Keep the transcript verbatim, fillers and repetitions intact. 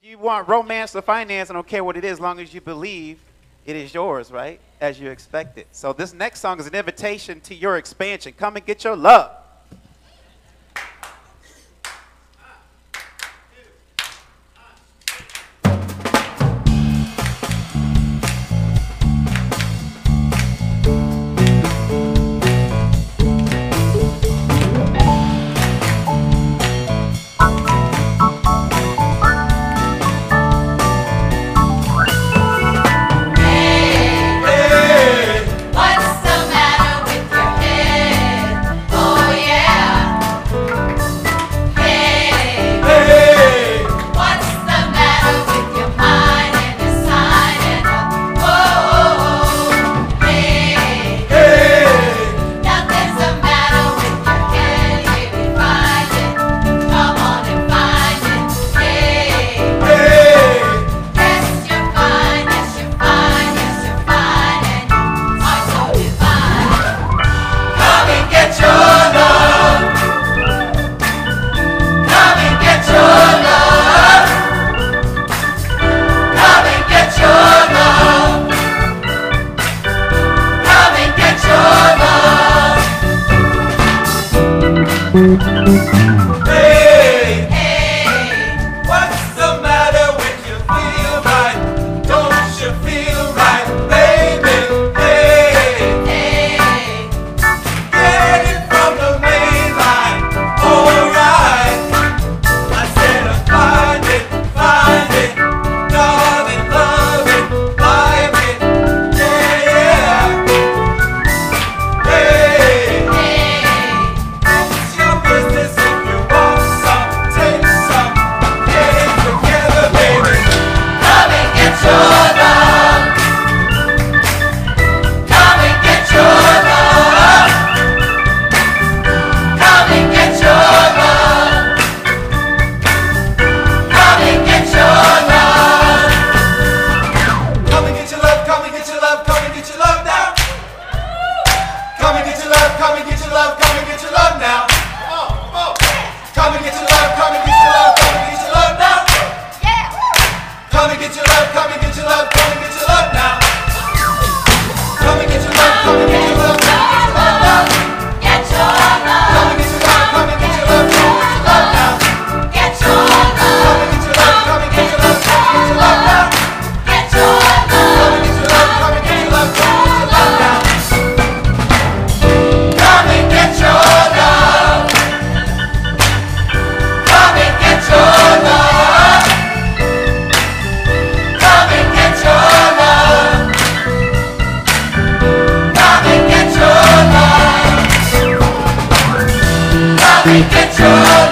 You want romance or finance, I don't care what it is, as long as you believe it is yours, right? As you expect it. So this next song is an invitation to your expansion. Come and get your love. Hey, hey, what's the matter with you? Feel right? Don't you feel right, baby? Hey, hey, get it from the main line. All right, I said uh, find it, find it, darling, love it, live it, yeah, yeah. Hey, hey, it's your business. Get your